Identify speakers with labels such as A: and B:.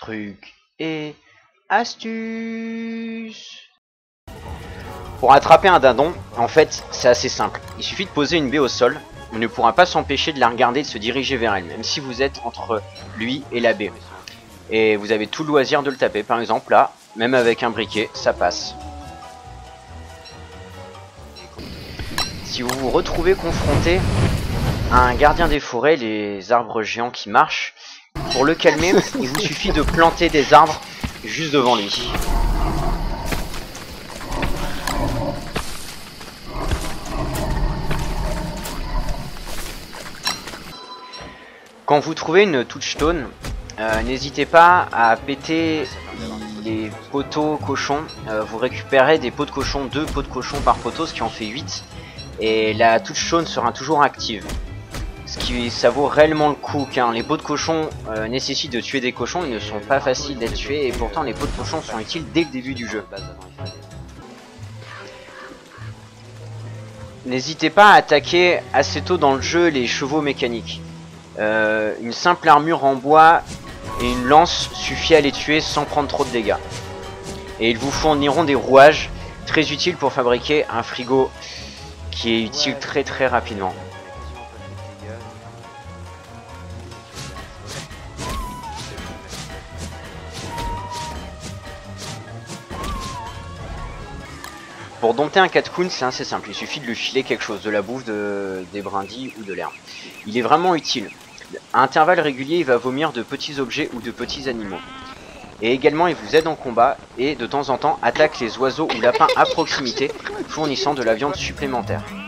A: Trucs et astuces. Pour attraper un dindon, en fait, c'est assez simple. Il suffit de poser une baie au sol. On ne pourra pas s'empêcher de la regarder et de se diriger vers elle, même si vous êtes entre lui et la baie. Et vous avez tout le loisir de le taper. Par exemple, là, même avec un briquet, ça passe. Si vous vous retrouvez confronté à un gardien des forêts, les arbres géants qui marchent, pour le calmer, il vous suffit de planter des arbres juste devant lui. Quand vous trouvez une touchstone, n'hésitez pas à péter les poteaux cochons. Vous récupérez des pots de cochon, 2 pots de cochon par poteau, ce qui en fait 8. Et la touchstone sera toujours active. Ça vaut réellement le coup, car les pots de cochon nécessitent de tuer des cochons, ils ne sont pas faciles d'être tués, et pourtant les pots de cochon sont utiles dès le début du jeu. N'hésitez pas à attaquer assez tôt dans le jeu les chevaux mécaniques. Une simple armure en bois et une lance suffit à les tuer sans prendre trop de dégâts. Et ils vous fourniront des rouages très utiles pour fabriquer un frigo qui est utile très rapidement. Pour dompter un catcoon, c'est assez simple, il suffit de lui filer quelque chose, de la bouffe, des brindilles ou de l'herbe. Il est vraiment utile. À intervalles réguliers, il va vomir de petits objets ou de petits animaux. Et également, il vous aide en combat et de temps en temps attaque les oiseaux ou lapins à proximité, fournissant de la viande supplémentaire.